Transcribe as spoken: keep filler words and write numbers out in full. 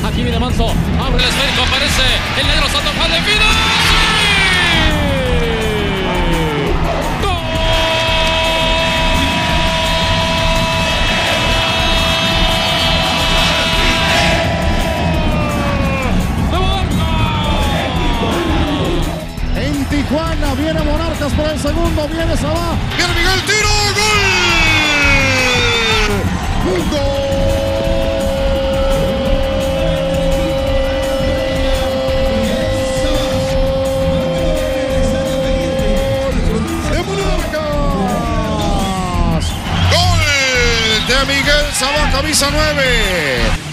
Aquí viene Manso. Abre el esférico. Aparece el negro Santos. ¡Al final! Tijuana, viene Monarcas por el segundo, viene Sabá, viene Miguel, tiro, gol, gol, de Monarcas, gol de Miguel Sabá, camisa nueve.